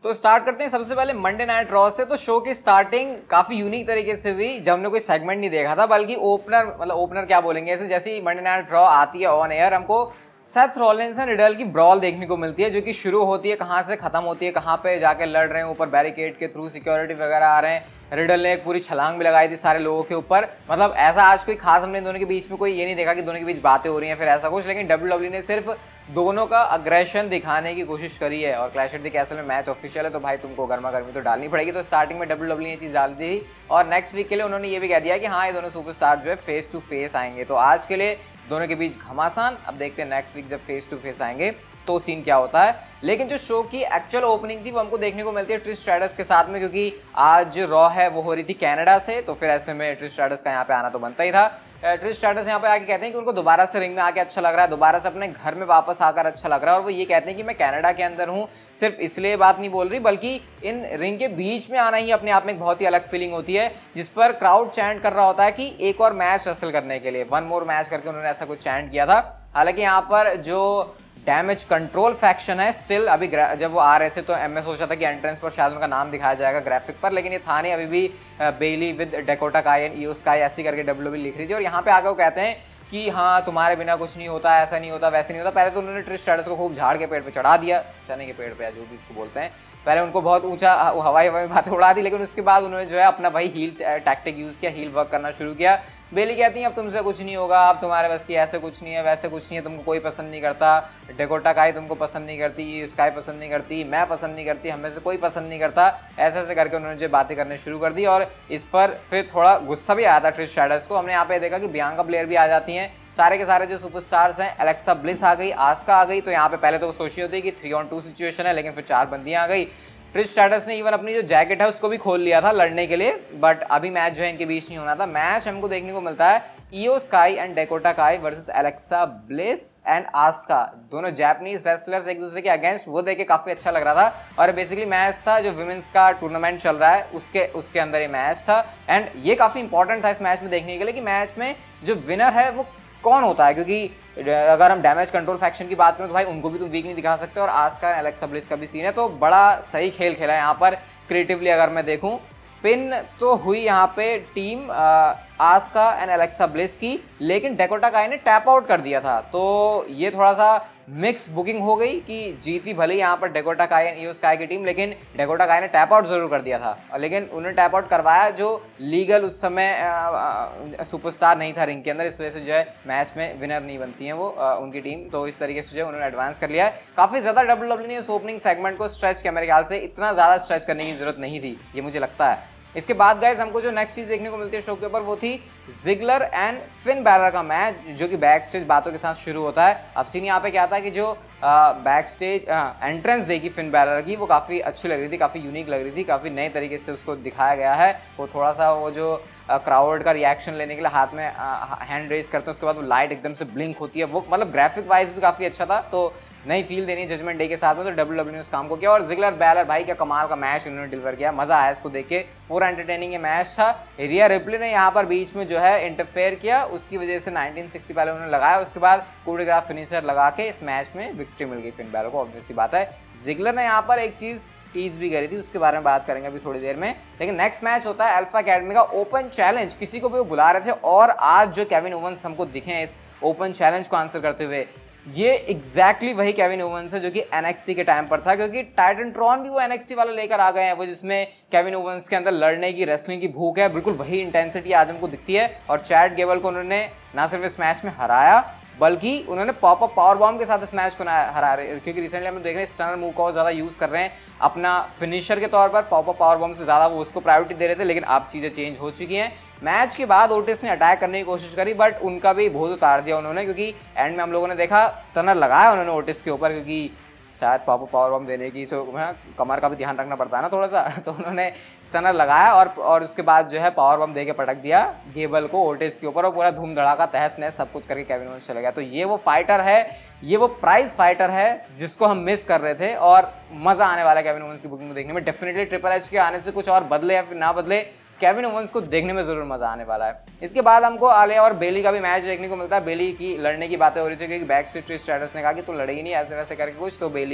तो स्टार्ट करते हैं सबसे पहले मंडे नाइट रॉ से। तो शो की स्टार्टिंग काफी यूनिक तरीके से हुई, जब हमने कोई सेगमेंट नहीं देखा था, बल्कि ओपनर, मतलब ओपनर क्या बोलेंगे, ऐसे जैसे ही मंडे नाइट रॉ आती है ऑन एयर, हमको सेथ रॉलिंस एंड रिडल की ब्रॉल देखने को मिलती है, जो कि शुरू होती है कहाँ से खत्म होती है, कहाँ पे जाके लड़ रहे हैं, ऊपर बैरिकेड के थ्रू सिक्योरिटी वगैरह आ रहे हैं। रिडल ने एक पूरी छलांग भी लगाई थी सारे लोगों के ऊपर। मतलब ऐसा आज कोई खास हमने दोनों के बीच में कोई ये नहीं देखा कि दोनों के बीच बातें हो रही हैं फिर ऐसा कुछ, लेकिन डब्ल्यूडब्ल्यू ने सिर्फ दोनों का अग्रेशन दिखाने की कोशिश करी है। और क्लैश एट द कैसल में मैच ऑफिशियल है, तो भाई तुमको गर्मा गर्मी तो डालनी पड़ेगी। तो स्टार्टिंग में डब्ल्यूडब्ल्यू ने ये चीज़ डाल दी और नेक्स्ट वीक के लिए उन्होंने ये भी कह दिया कि हाँ, ये दोनों सुपरस्टार जो है फेस टू फेस आएंगे। तो आज के लिए दोनों के बीच घमासान। अब देखते हैं नेक्स्ट वीक जब फेस टू फेस आएंगे तो सीन क्या होता है। लेकिन जो शो की एक्चुअल ओपनिंग थी वो हमको देखने को मिलती है ट्रिश स्ट्रैटस के साथ में, क्योंकि आज रॉ है वो हो रही थी कनाडा से, तो फिर ऐसे में ट्रिश स्ट्रैटस का यहाँ पे आना तो बनता ही था। ट्रिश स्ट्रैटस यहाँ पे आके कहते हैं कि उनको दोबारा से रिंग में आके अच्छा लग रहा है, दोबारा से अपने घर में वापस आकर अच्छा लग रहा है। और वो ये कहते हैं कि मैं कनाडा के अंदर हूँ, सिर्फ इसलिए बात नहीं बोल रही, बल्कि इन रिंग के बीच में आना ही अपने आप में एक बहुत ही अलग फीलिंग होती है, जिस पर क्राउड चैंट कर रहा होता है कि एक और मैच हासिल करने के लिए, वन मोर मैच करके उन्होंने ऐसा कुछ चैंट किया था। हालांकि यहाँ पर जो डैमेज कंट्रोल फैक्शन है स्टिल, अभी जब वो आ रहे थे तो मैं सोचा था कि एंट्रेंस पर शायद उनका नाम दिखाया जाएगा ग्राफिक पर, लेकिन ये था नहीं। अभी भी Bayley with Dakota Kai and Iyo Sky ऐसी करके डब्ल्यूडब्ल्यू लिख रही थी। और यहाँ पे आकर वो कहते हैं कि हाँ, तुम्हारे बिना कुछ नहीं होता, ऐसा नहीं होता, वैसे नहीं होता। पहले तो उन्होंने ट्रिश स्ट्रैटस को खूब झाड़ के पेड़ पे चढ़ा दिया, चने के पेड़ पे, जो भी उसको बोलते हैं। पहले उनको बहुत ऊंचा हवाई में बातें उड़ा दी, लेकिन उसके बाद उन्होंने जो है अपना भाई हील टैक्टिक यूज किया, हील वर्क करना शुरू किया। बेली कहती हैं अब तुमसे कुछ नहीं होगा, अब तुम्हारे बस की ऐसे कुछ नहीं है, वैसे कुछ नहीं है, तुमको कोई पसंद नहीं करता, डेकोटा काई तुमको पसंद नहीं करती, स्काई पसंद नहीं करती, मैं पसंद नहीं करती, हमें से कोई पसंद नहीं करता। ऐसे ऐसे करके उन्होंने जो बातें करने शुरू कर दी। और इस पर फिर थोड़ा गुस्सा भी आया था ट्रिश स्ट्रैटस को। हमने यहाँ पे देखा कि बियांका ब्लेयर भी आ जाती हैं, सारे के सारे जो सुपरस्टार्स हैं, एलेक्सा ब्लिस आ गई, आस्का आ गई। तो यहाँ पे पहले तो वो सोची होती है कि 3-on-2 सिचुएशन है, लेकिन फिर 4 बंदियां आ गई। ट्रिश स्ट्रैटस ने इवन अपनी जो जैकेट है उसको भी खोल लिया था लड़ने के लिए, बट अभी मैच जो है इनके बीच नहीं होना था। मैच हमको देखने को मिलता है Iyo Sky and Dakota Kai versus Alexa Bliss and Asuka, दोनों जापानीज रेसलर्स एक दूसरे के अगेंस्ट। वो देख के काफी अच्छा लग रहा था। और बेसिकली मैच था जो विमेंस का टूर्नामेंट चल रहा है उसके अंदर ये मैच था। एंड ये काफी इंपॉर्टेंट था इस मैच में देखने के लिए कि मैच में जो विनर है वो कौन होता है, क्योंकि अगर हम डैमेज कंट्रोल फैक्शन की बात करें तो भाई उनको भी तुम वीक नहीं दिखा सकते। और आस्का एंड एलेक्सा ब्लिस का भी सीन है, तो बड़ा सही खेल खेला है यहाँ पर क्रिएटिवली। अगर मैं देखूं, पिन तो हुई यहाँ पे team Asuka and Alexa Bliss की, लेकिन डेकोटा काई ने टैप आउट कर दिया था। तो ये थोड़ा सा मिक्स बुकिंग हो गई कि जीती भले यहाँ पर Dakota Kai and Iyo sky की टीम, लेकिन डेकोटा काई ने टैप आउट जरूर कर दिया था। लेकिन उन्होंने टैप आउट करवाया जो लीगल उस समय सुपरस्टार नहीं था रिंग के अंदर, इस वजह से जो है मैच में विनर नहीं बनती है वो उनकी टीम। तो इस तरीके से जो है उन्होंने एडवांस कर लिया है। काफी ज्यादा डब्ल्यूडब्ल्यू ने इस ओपनिंग सेगमेंट को स्ट्रेच किया, मेरे ख्याल से इतना ज्यादा स्ट्रेच करने की जरूरत नहीं थी, ये मुझे लगता है। इसके बाद गाइस हमको जो नेक्स्ट चीज देखने को मिलती है शो के ऊपर वो थी जिगलर एंड फिन बैलर का मैच, जो कि बैक स्टेज बातों के साथ शुरू होता है। अब सीन यहाँ पे क्या था कि जो बैक स्टेज एंट्रेंस देखी फिन बैलर की वो काफ़ी अच्छी लग रही थी, काफ़ी यूनिक लग रही थी, काफ़ी नए तरीके से उसको दिखाया गया है। वो थोड़ा सा वो जो क्राउड का रिएक्शन लेने के लिए हाथ में हैंड रेज करते हैं, उसके बाद वो लाइट एकदम से ब्लिंक होती है, वो मतलब ग्राफिक वाइज भी काफ़ी अच्छा था। तो नई फील देनी जजमेंट डे के साथ में, तो डब्ल्यूडब्ल्यू ने उस काम को किया। और जिगलर बैलर भाई क्या कमाल का मैच उन्होंने डिलीवर किया, मजा आया इसको देख के, पूरा एंटरटेनिंग मैच था। रिया रिप्ले ने यहाँ पर बीच में जो है इंटरफेयर किया, उसकी वजह से 1960 पहले उन्होंने लगाया, उसके बाद कोरियोग्राफ फिनिशर लगा के इस मैच में विक्ट्री मिल गई फिन बैलर को, ऑब्वियसली बात है। जिगलर ने यहाँ पर एक चीज़ टीज भी करी थी, उसके बारे में बात करेंगे अभी थोड़ी देर में। लेकिन नेक्स्ट मैच होता है अल्फा अकेडमी का ओपन चैलेंज, किसी को भी वो बुला रहे थे और आज जो केविन ओवंस हमको दिखे हैं इस ओपन चैलेंज को आंसर करते हुए, ये एग्जैक्टली वही केविन ओवंस है जो कि NXT के टाइम पर था, क्योंकि टाइटनट्रॉन भी वो NXT वाला लेकर आ गए हैं, वो जिसमें केविन ओवंस के अंदर लड़ने की, रेसलिंग की भूख है, बिल्कुल वही इंटेंसिटी आज हमको दिखती है। और चैड गेबल को उन्होंने ना सिर्फ इस मैच में हराया, बल्कि उन्होंने पॉप अप पावर बॉम्ब के साथ इस मैच को हरा रहे, क्योंकि रिसेंटली हम देख रहे हैं स्टनर मूव को ज़्यादा यूज़ कर रहे हैं अपना फिनिशर के तौर पर, पॉप अप पावर बॉम्ब से ज़्यादा वो उसको प्रायोरिटी दे रहे थे। लेकिन अब चीज़ें चेंज हो चुकी हैं। मैच के बाद ओटिस ने अटैक करने की कोशिश करी, बट उनका भी बहुत उतार दिया उन्होंने, क्योंकि एंड में हम लोगों ने देखा स्टनर लगाया उन्होंने ओटिस के ऊपर, क्योंकि शायद पॉप पावर बॉम्ब देने की कमर का भी ध्यान रखना पड़ता है ना थोड़ा सा, तो उन्होंने स्टनर लगाया और उसके बाद जो है पावर बॉम्ब दे के पटक दिया गेबल को ओटिस के ऊपर, और पूरा धूम धड़ाका तहस नहस सब कुछ करके केविन ओवंस चले गया। तो ये वो फाइटर है, ये वो प्राइज फाइटर है जिसको हम मिस कर रहे थे, और मजा आने वाला है केविन ओवंस की बुकिंग को देखने में। डेफिनेटली ट्रिपल एच के आने से कुछ और बदले या फिर ना बदले, केविन ओवंस को देखने में जरूर मजा आने वाला है। इसके बाद हमको आलिया और बेली का भी मैच देखने को मिलता है। बेली की लड़ने की बातें हो रही थी, क्योंकि बैक स्टेज स्टेटस ने कहा कि तू लड़ेगी नहीं ऐसे वैसे करके कुछ, तो बेली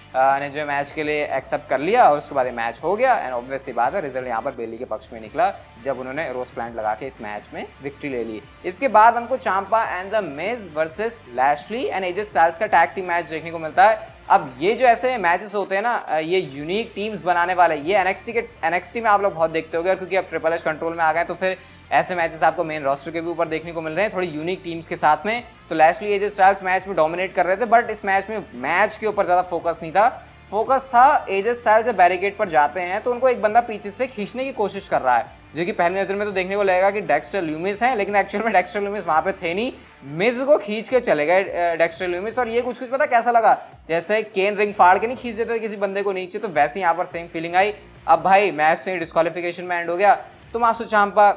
ने जो मैच के लिए एक्सेप्ट कर लिया और उसके बाद ये मैच हो गया एंड ऑब्वियस सी बात है रिजल्ट यहाँ पर बेली के पक्ष में निकला जब उन्होंने रोज प्लांट लगा के इस मैच में विक्ट्री ले ली। इसके बाद हमको Ciampa and the Miz versus Lashley and AJ Styles का टैग टीम मैच देखने को मिलता है। अब ये जो ऐसे मैचेस होते हैं ना, ये यूनिक टीम्स बनाने वाले, ये NXT में आप लोग बहुत देखते होंगे क्योंकि अब ट्रिपल एच कंट्रोल में आ गए तो फिर ऐसे मैचेस आपको मेन रोस्टर के भी ऊपर देखने को मिल रहे हैं थोड़ी यूनिक टीम्स के साथ में। तो लैशली एजे स्टाइल्स मैच में डोमिनेट कर रहे थे बट इस मैच में मैच के ऊपर ज़्यादा फोकस नहीं था, फोकस था एजे स्टाइल्स जब बैरिकेड पर जाते हैं तो उनको एक बंदा पीछे से खींचने की कोशिश कर रहा है, जो कि पहली नजर में तो देखने को लगेगा कि डेक्स्टर ल्यूमिस है, लेकिन एक्चुअल में डेक्स्टर ल्यूमिस वहां पे थे नहीं, मिज को खींच के चले गए डेक्स्टर ल्यूमिस। और ये कुछ पता कैसा लगा, जैसे केन रिंग फाड़ के नहीं खींच देते थे किसी बंदे को नीचे, तो वैसे यहाँ पर सेम फीलिंग आई। अब भाई मैच से डिस्क्वालिफिकेशन में एंड हो गया तो मासू चांपा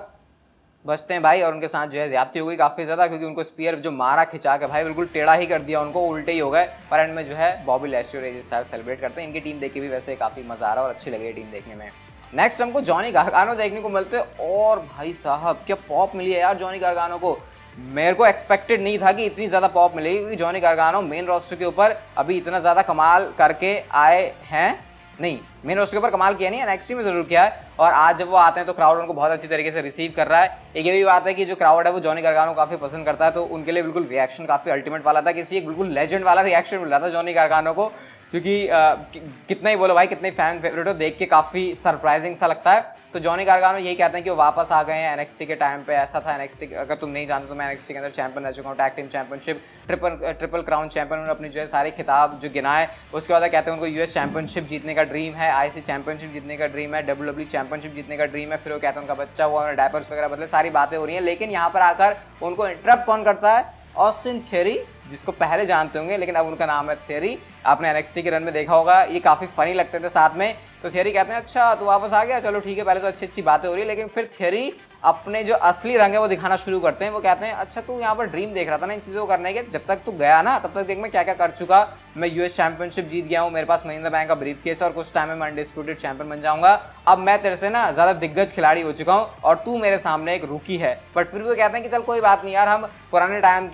बचते हैं भाई और उनके साथ जो है ज्यादती हो गई काफी ज्यादा, क्योंकि उनको स्पीयर जो मारा खिंचा के भाई बिल्कुल टेढ़ा ही कर दिया, उनको उल्टे ही हो गए। पर एंड में जो है बॉबी लैशली और एजे स्टाइल्स सेलिब्रेट करते हैं। इनकी टीम देख के भी वैसे काफी मजा आ रहा है और अच्छी लग रही है टीम देखने में। नेक्स्ट हमको जॉनी गार्गानो देखने को मिलते हैं और भाई साहब क्या पॉप मिली है यार जॉनी गार्गानो को। मेरे को एक्सपेक्टेड नहीं था कि इतनी ज़्यादा पॉप मिलेगी, क्योंकि जॉनी गार्गानो मेन रोस्टर के ऊपर अभी इतना ज़्यादा कमाल करके आए हैं नहीं, मेन रोस्टर के ऊपर कमाल किया नहीं है, NXT में जरूर किया है। और आज जब वो आते हैं तो क्राउड उनको बहुत अच्छी तरीके से रिसीव कर रहा है। एक ये भी बात है कि जो क्राउड है वो जॉनी गार्गानो काफ़ी पसंद करता है, तो उनके लिए बिल्कुल रिएक्शन काफ़ी अल्टीमेट वाला था, किसी एक बिल्कुल लेजेंड वाला रिएक्शन मिल रहा था जॉनी गार्गानो को, क्योंकि कितना ही बोलो भाई कितने फैन फेवरेट हो, देख के काफ़ी सरप्राइजिंग सा लगता है। तो जॉनी गार्गानो यही कहते हैं कि वो वापस आ गए हैं NXT के टाइम पे। ऐसा था NXT, अगर तुम नहीं जानते तो मैं NXT के अंदर चैंपियन रह चुका हूँ, tag team championship, triple crown champion, उन्होंने अपनी जो है सारे खिताब जो गिनाए। उसके बाद कहते हैं उनको US चैंपियनशिप जीतने का ड्रीम है, IC चैंपियनशिप जीतने का ड्रीम है, WWE चैंपियनशिप जीतने का ड्रीम है। फिर वो कहते हैं उनका बच्चा हुआ, डायपर्स वगैरह बदले, सारी बातें हो रही हैं। लेकिन यहाँ पर आकर उनको इंटरप्ट कौन करता है, ऑस्टिन थियरी, जिसको पहले जानते होंगे लेकिन अब उनका नाम है थियरी। आपने NXT के रन में देखा होगा, ये काफ़ी फनी लगते थे साथ में। तो थियरी कहते हैं अच्छा तू वापस आ गया, चलो ठीक है। पहले तो अच्छी अच्छी बातें हो रही है, लेकिन फिर थियरी अपने जो असली रंग है वो दिखाना शुरू करते हैं। वो कहते हैं अच्छा तू यहाँ पर ड्रीम देख रहा था ना इन चीज़ों को करने के, जब तक तू गया ना तब तक देख मैं क्या क्या कर चुका। मैं US चैंपियनशिप जीत गया हूँ, मेरे पास महिंद्रा बैंक का ब्रीफ केस और कुछ टाइम में मैं अनडिस्प्यूटेड चैंपियन बन जाऊंगा। अब मैं तेरे से ना ज़्यादा दिग्गज खिलाड़ी हो चुका हूँ और तू मेरे सामने एक रूकी है। बट फिर वो कहते हैं कि चल कोई बात नहीं यार, हम पुराने टाइम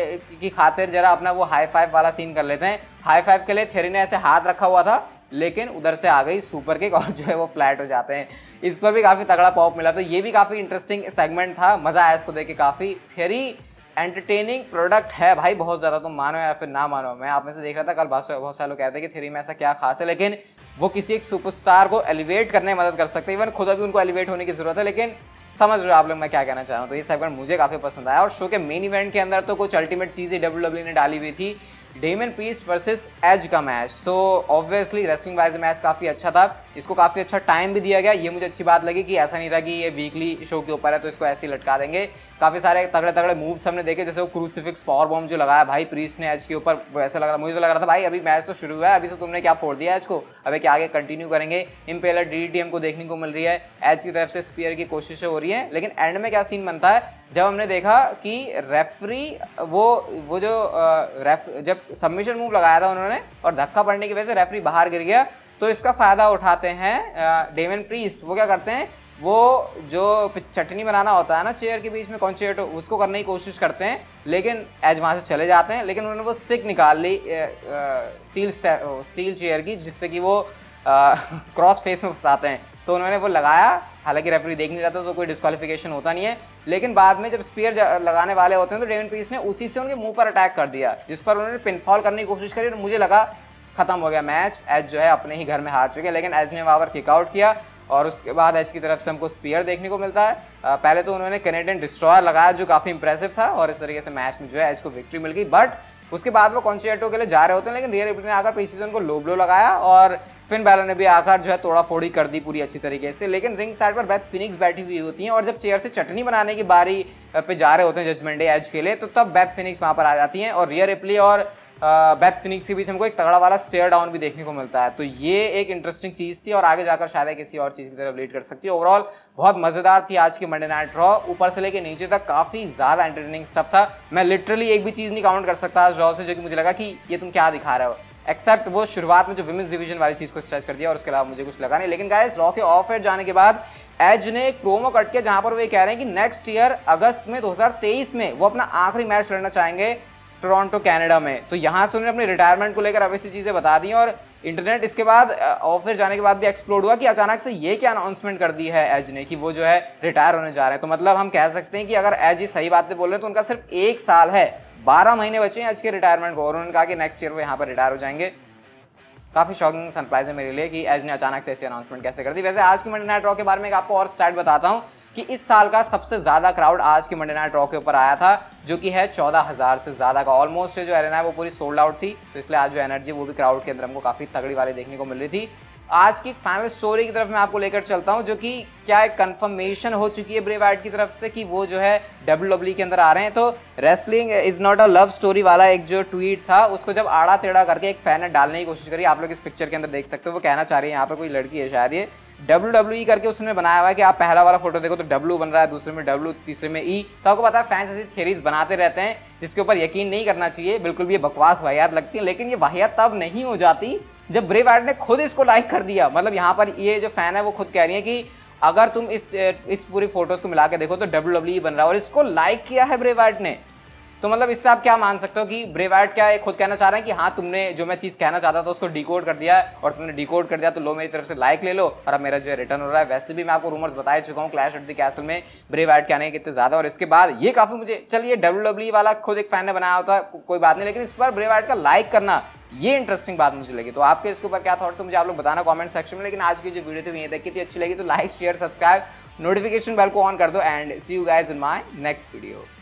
की खातिर जरा अपना वो हाई फाइव वाला सीन कर लेते हैं। हाई फाइव के लिए थियरी ने ऐसे हाथ रखा हुआ था, लेकिन उधर से आ गई सुपर किक और जो है वो फ्लैट हो जाते हैं। इस पर भी काफ़ी तगड़ा पॉप मिला, तो ये भी काफ़ी इंटरेस्टिंग सेगमेंट था, मज़ा आया इसको देख के काफ़ी। थियरी एंटरटेनिंग प्रोडक्ट है भाई बहुत ज़्यादा, तुम मानो या फिर ना मानो। मैं आप में से देख रहा था कल बहुत सारे लोग कहते हैं कि थियरी में ऐसा क्या खास है, लेकिन वो किसी एक सुपरस्टार को एलिवेट करने में मदद कर सकते हैं। इवन खुद अभी उनको एलिवेट होने की जरूरत है, लेकिन समझ रहे हो आप लोग मैं क्या कहना चाह रहा हूँ। तो ये सेगमेंट मुझे काफ़ी पसंद आया। और शो के मेन इवेंट के अंदर तो कुछ अल्टीमेट चीज़ें WWE ने डाली हुई थी, डेमन प्रीस्ट वर्सेस एज का match. So obviously wrestling wise match काफ़ी अच्छा था, इसको काफ़ी अच्छा टाइम भी दिया गया। ये मुझे अच्छी बात लगी कि ऐसा नहीं था कि ये वीकली शो के ऊपर है तो इसको ऐसे ही लटका देंगे। काफ़ी सारे तगड़े तगड़े मूव्स हमने देखे, जैसे वो क्रूसिफिक्स पावर बॉम्ब जो लगाया भाई प्रीस्ट ने एज के ऊपर, वो ऐसा लग रहा, मुझे तो लग रहा था भाई अभी मैच तो शुरू हुआ है, अभी से तुमने क्या फोड़ दिया एज को, अभी क्या आगे कंटिन्यू करेंगे। इम्पेलर DDT हमको देखने को मिल रही है, एज की तरफ से स्पीयर की कोशिशें हो रही हैं। लेकिन एंड में क्या सीन बनता है, जब हमने देखा कि रेफरी वो जो जब सबमिशन मूव लगाया था उन्होंने और धक्का पड़ने की वजह से रेफरी बाहर गिर गया, तो इसका फायदा उठाते हैं डेमन प्रीस्ट। वो क्या करते हैं, वो जो चटनी बनाना होता है ना चेयर के बीच में कॉन्चेर्टो, उसको करने की कोशिश करते हैं, लेकिन एज वहाँ से चले जाते हैं। लेकिन उन्होंने वो स्टिक निकाल ली स्टील चेयर की, जिससे कि वो क्रॉस फेस में फंसाते हैं। तो उन्होंने वो लगाया, हालांकि रेफरी देख नहीं रहा था तो कोई डिस्क्वालिफिकेशन होता नहीं है। लेकिन बाद में जब स्पीयर लगाने वाले होते हैं तो डेमन प्रीस्ट ने उसी से उनके मुंह पर अटैक कर दिया, जिस पर उन्होंने पिनफॉल करने की कोशिश करी और मुझे लगा खत्म हो गया मैच, एज जो है अपने ही घर में हार चुके। लेकिन एज ने वहाँ पर किकआउट किया और उसके बाद एज की तरफ से हमको स्पीयर देखने को मिलता है। पहले तो उन्होंने कैनेडियन डिस्ट्रॉयर लगाया जो काफ़ी इंप्रेसिव था और इस तरीके से मैच में जो है एज को विक्ट्री मिल गई। बट उसके बाद वो कॉन्चेर्टो के लिए जा रहे होते हैं, लेकिन रियर रिप्ले ने आकर पीछे से उनको लो ब्लो लगाया और फिन बैलर ने भी आकर जो है तोड़ा फोड़ी कर दी पूरी अच्छी तरीके से। लेकिन रिंग साइड पर बेथ फिनिक्स बैठी हुई होती हैं और जब चेयर से चटनी बनाने की बारी पे जा रहे होते हैं जजमेंट डे एज के लिए, तो तब बेथ फिनिक्स वहाँ पर आ जाती हैं और रियर रिप्ले और बेथ फिनिक्स के बीच हमको एक तगड़ा वाला स्टेयर डाउन भी देखने को मिलता है। तो ये एक इंटरेस्टिंग चीज़ थी और आगे जाकर शायद किसी और चीज़ की तरफ लीड कर सकती है। ओवरऑल बहुत मज़ेदार थी आज की मंडे नाइट रॉ, ऊपर से लेके नीचे तक काफ़ी ज़्यादा एंटरटेनिंग स्टफ था। मैं लिटरली एक भी चीज़ नहीं काउंट कर सकता आज रॉ से जो कि मुझे लगा कि ये तुम क्या दिखा रहे हो, एक्सेप्ट वो शुरुआत में जो विमेंस डिवीजन वाली चीज़ को स्ट्रेच कर दिया और उसके अलावा मुझे कुछ लगा नहीं। लेकिन गाइस रॉ के ऑफ एयर जाने के बाद एज ने एक प्रोमो कट किया जहाँ पर वो ये कह रहे हैं कि नेक्स्ट ईयर अगस्त में 2023 में वो अपना आखिरी मैच लड़ना चाहेंगे टोरंटो कनाडा में। तो यहाँ से उन्होंने अपने रिटायरमेंट को लेकर अब ऐसी चीज़ें बता दी और इंटरनेट इसके बाद और फिर जाने के बाद भी एक्सप्लोड हुआ कि अचानक से ये क्या अनाउंसमेंट कर दी है एज ने कि वो जो है रिटायर होने जा रहे हैं। तो मतलब हम कह सकते हैं कि अगर एज ही सही बातें बोल रहे हैं तो उनका सिर्फ 1 साल है, 12 महीने बचे हैं एज के रिटायरमेंट को, और उन्होंने कहा कि नेक्स्ट ईयर वो यहाँ पर रिटायर हो जाएंगे। काफी शॉकिंग सरप्राइज है मेरे लिए कि एज ने अचानक से ऐसी अनाउंसमेंट कैसे कर दी। वैसे आज की मंडे नाइट रॉ के बारे में आपको और स्टैट बताता हूँ कि इस साल का सबसे ज्यादा क्राउड आज की मंडे नाइट रॉ के ऊपर आया था, जो कि है 14,000 से ज्यादा का। ऑलमोस्ट जो एरेना है वो पूरी सोल्ड आउट थी, तो इसलिए आज जो एनर्जी वो भी क्राउड के अंदर हमको काफी तगड़ी वाली देखने को मिल रही थी। आज की फाइनल स्टोरी की तरफ मैं आपको लेकर चलता हूं, जो कि क्या एक कंफर्मेशन हो चुकी है ब्रे वाइट की तरफ से कि वो जो है WWE के अंदर आ रहे हैं। तो wrestling is not a love story वाला एक जो ट्वीट था, उसको जब आड़ा टेढ़ा करके एक फैन ने डालने की कोशिश करी, आप लोग इस पिक्चर के अंदर देख सकते हो। वो कहना चाह रही है, यहाँ पर कोई लड़की है शायद, ये WWE करके उसने बनाया हुआ है कि आप पहला वाला फोटो देखो तो W बन रहा है, दूसरे में W, तीसरे में E। तो आपको पता है फैंस ऐसी थ्योरीज बनाते रहते हैं जिसके ऊपर यकीन नहीं करना चाहिए, बिल्कुल भी ये बकवास वाहियात लगती है। लेकिन ये वाहियात तब नहीं हो जाती जब ब्रे वाइट ने खुद इसको लाइक कर दिया। मतलब यहाँ पर ये जो फैन है वो खुद कह रही है कि अगर तुम इस पूरी फोटोज को मिला के देखो तो WWE बन रहा है, और इसको लाइक किया है ब्रे वाइट ने। तो मतलब इससे आप क्या मान सकते हो कि ब्रे वाइट क्या खुद कहना चाह रहे हैं कि हाँ तुमने जो मैं चीज़ कहना चाहता था उसको डिकोड कर दिया है, और तुमने डिकोड कर दिया तो लो मेरी तरफ से लाइक ले लो और अब मेरा जो है रिटर्न हो रहा है। वैसे भी मैं आपको रूमर्स बता चुका हूँ क्लैश एट द कैसल में ब्रे वाइट के आने कितने ज्यादा, और इसके बाद ये काफी मुझे, चलिए WWE वाला खुद एक फैन ने बनाया होता कोई बात नहीं, लेकिन इस बार ब्रे वाइट का लाइक करना ये इंटरेस्टिंग बात मुझे लगी। तो आपके इसके ऊपर क्या थॉट्स है मुझे आप लोग बताना कमेंट सेक्शन में। लेकिन आज की जो वीडियो थी ये देखी थी, अच्छी लगी तो like share subscribe notification bell को ऑन कर दो, and see you guys in my next video.